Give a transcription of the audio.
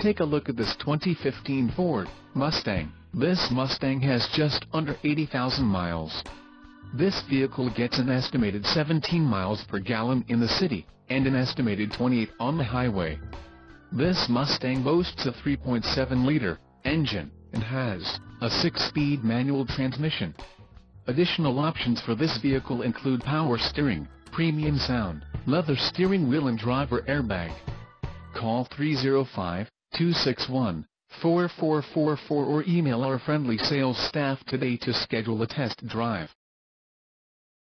Take a look at this 2015 Ford Mustang. This Mustang has just under 80,000 miles. This vehicle gets an estimated 17 miles per gallon in the city, and an estimated 28 on the highway. This Mustang boasts a 3.7-liter engine, and has a 6-speed manual transmission. Additional options for this vehicle include power steering, premium sound, leather steering wheel and driver airbag. Call 305-261-4444 or email our friendly sales staff today to schedule a test drive.